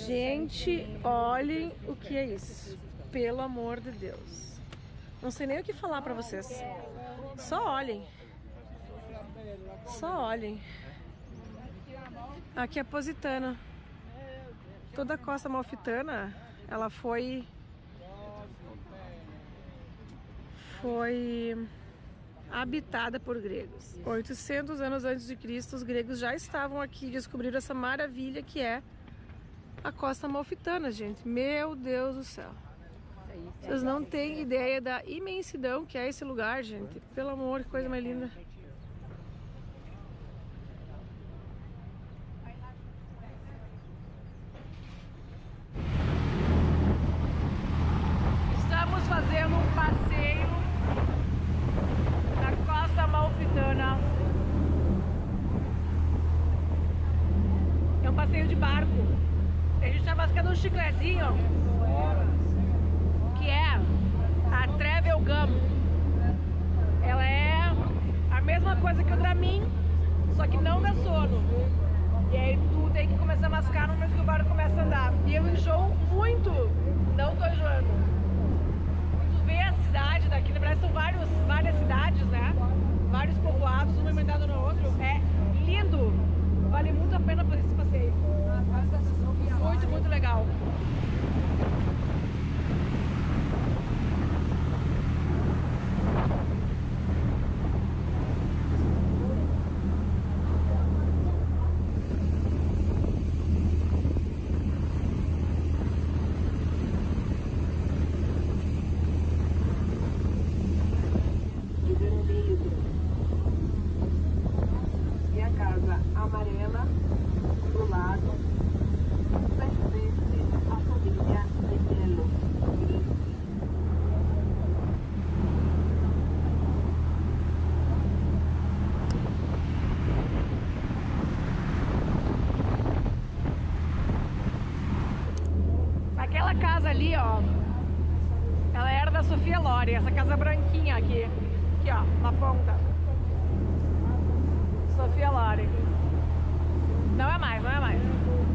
Gente, olhem o que é isso. Pelo amor de Deus. Não sei nem o que falar pra vocês. Só olhem. Só olhem. Aqui é Positano. Toda a costa amalfitana, ela foi habitada por gregos. 800 anos antes de Cristo, os gregos já estavam aqui e descobriram essa maravilha que é a costa amalfitana, gente. Meu Deus do céu. Vocês não têm ideia da imensidão que é esse lugar, gente. Pelo amor, que coisa mais linda. Estamos fazendo um passeio na costa amalfitana. É um passeio de barco. A gente tá mascando um chiclezinho, que é a Travel Gum. Ela é a mesma coisa que o Dramin, só que não dá sono. E aí tu tem que começar a mascar no momento que o barco começa a andar. E eu enjoo muito, não tô enjoando. Tu vê a cidade daqui, na verdade são várias cidades, né? Vários povoados, um emendado no outro. É lindo, vale muito a pena fazer esse passeio. Muito, muito legal. E a casa amarela do lado pertence à família Agnello. Aquela casa ali, ó, ela era da Sofia Loren, essa casa branquinha aqui, ó, na ponta. Sofia Loren. Não é mais, não é mais.